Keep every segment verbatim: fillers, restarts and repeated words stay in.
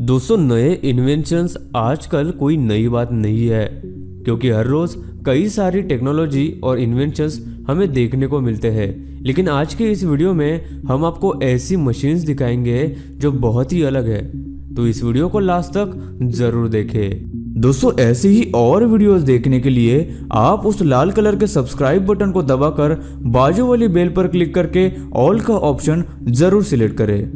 दोस्तों, नए इन्वेंशंस आजकल कोई नई बात नहीं है, क्योंकि हर रोज कई सारी टेक्नोलॉजी और इन्वेंशंस हमें देखने को मिलते हैं। लेकिन आज के इस वीडियो में हम आपको ऐसी मशीन्स दिखाएंगे जो बहुत ही अलग है, तो इस वीडियो को लास्ट तक जरूर देखें। दोस्तों, ऐसे ही और वीडियोस देखने के लिए आप उस लाल कलर के सब्सक्राइब बटन को दबाकर बाजू वाली बेल पर क्लिक करके ऑल का ऑप्शन जरूर सिलेक्ट करें।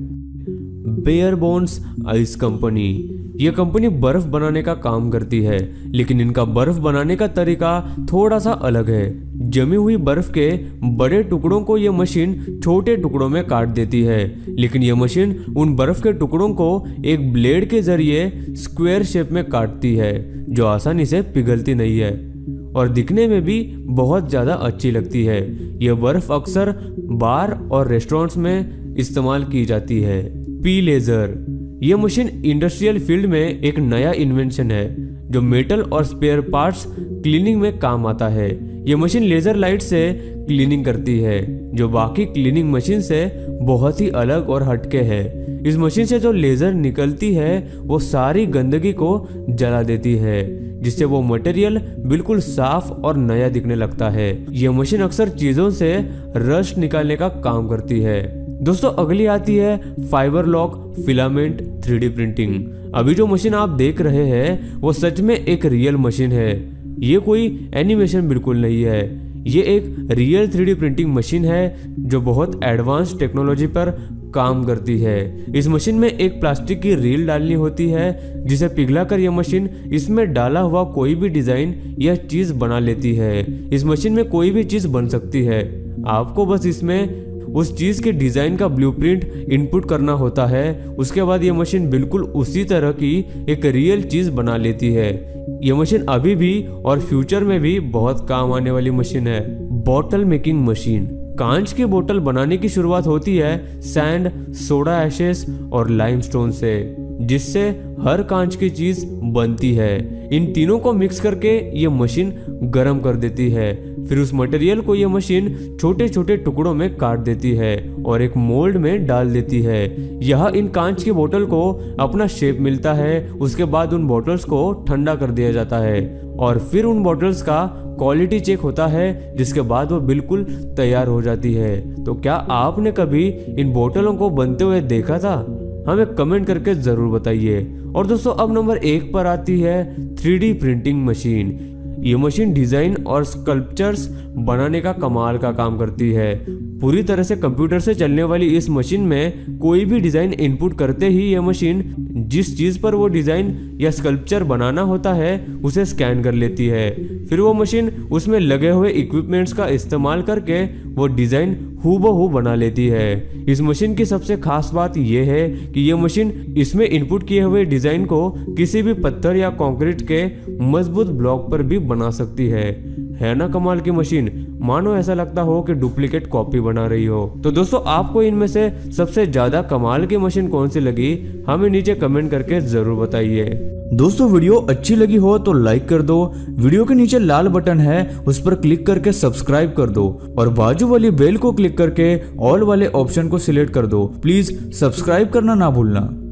बेयर बोन्स आइस कंपनी, ये कंपनी बर्फ बनाने का काम करती है, लेकिन इनका बर्फ बनाने का तरीका थोड़ा सा अलग है। जमी हुई बर्फ के बड़े टुकड़ों को यह मशीन छोटे टुकड़ों में काट देती है, लेकिन यह मशीन उन बर्फ के टुकड़ों को एक ब्लेड के जरिए स्क्वायर शेप में काटती है, जो आसानी से पिघलती नहीं है और दिखने में भी बहुत ज़्यादा अच्छी लगती है। यह बर्फ अक्सर बार और रेस्टोरेंट्स में इस्तेमाल की जाती है। पी लेजर, यह मशीन इंडस्ट्रियल फील्ड में एक नया इन्वेंशन है जो मेटल और स्पेयर पार्ट्स क्लीनिंग में काम आता है। यह मशीन लेजर लाइट से क्लीनिंग करती है, जो बाकी क्लीनिंग मशीन से बहुत ही अलग और हटके है। इस मशीन से जो लेजर निकलती है वो सारी गंदगी को जला देती है, जिससे वो मटेरियल बिल्कुल साफ और नया दिखने लगता है। यह मशीन अक्सर चीजों से रस्ट निकालने का काम करती है। दोस्तों, अगली आती है fibre lock filament three D printing. अभी जो मशीन आप देख रहे हैं वो सच में एक रियल मशीन है, ये कोई एनिमेशन बिल्कुल नहीं है। ये एक real three D printing machine है जो बहुत एडवांस टेक्नोलॉजी पर काम करती है। इस मशीन में एक प्लास्टिक की रील डालनी होती है, जिसे पिघलाकर यह मशीन इसमें डाला हुआ कोई भी डिजाइन या चीज बना लेती है। इस मशीन में कोई भी चीज बन सकती है, आपको बस इसमें उस चीज के डिजाइन का ब्लूप्रिंट इनपुट करना होता है। उसके बाद यह मशीन बिल्कुल उसी तरह की एक रियल चीज बना लेती है। यह मशीन अभी भी और फ्यूचर में भी बहुत काम आने वाली मशीन है। बॉटल मेकिंग मशीन, कांच की बोतल बनाने की शुरुआत होती है सैंड, सोडा एशेस और लाइमस्टोन से, जिससे हर कांच की चीज बनती है। इन तीनों को मिक्स करके ये मशीन गर्म कर देती है। फिर उस मटेरियल को ये मशीन छोटे छोटे टुकड़ों में काट देती है और एक मोल्ड में डाल देती है। यह इन कांच की बोतल को अपना शेप मिलता है। उसके बाद उन बोतल्स को ठंडा कर दिया जाता है और फिर उन बोतल्स का क्वालिटी चेक होता है, जिसके बाद वो बिल्कुल तैयार हो जाती है। तो क्या आपने कभी इन बोतलों को बनते हुए देखा था? हमें कमेंट करके जरूर बताइए। और दोस्तों, अब नंबर एक पर आती है थ्री डी प्रिंटिंग मशीन। ये मशीन डिजाइन और स्कल्पचर्स बनाने का कमाल का काम करती है। पूरी तरह से कंप्यूटर से चलने वाली इस मशीन में कोई भी डिजाइन इनपुट करते ही यह मशीन जिस चीज पर वो डिजाइन या स्कल्पचर बनाना होता है उसे स्कैन कर लेती है। फिर वो मशीन उसमें लगे हुए इक्विपमेंट्स का इस्तेमाल करके वो डिजाइन हूबहू बना लेती है। इस मशीन की सबसे खास बात यह है कि यह मशीन इसमें इनपुट किए हुए डिजाइन को किसी भी पत्थर या कंक्रीट के मजबूत ब्लॉक पर भी बना सकती है। है ना कमाल की मशीन? मानो ऐसा लगता हो कि डुप्लीकेट कॉपी बना रही हो। तो दोस्तों, आपको इनमें से सबसे ज्यादा कमाल की मशीन कौन सी लगी, हमें नीचे कमेंट करके जरूर बताइए। दोस्तों, वीडियो अच्छी लगी हो तो लाइक कर दो। वीडियो के नीचे लाल बटन है, उस पर क्लिक करके सब्सक्राइब कर दो और बाजू वाली बेल को क्लिक करके ऑल वाले ऑप्शन को सिलेक्ट कर दो। प्लीज सब्सक्राइब करना ना भूलना।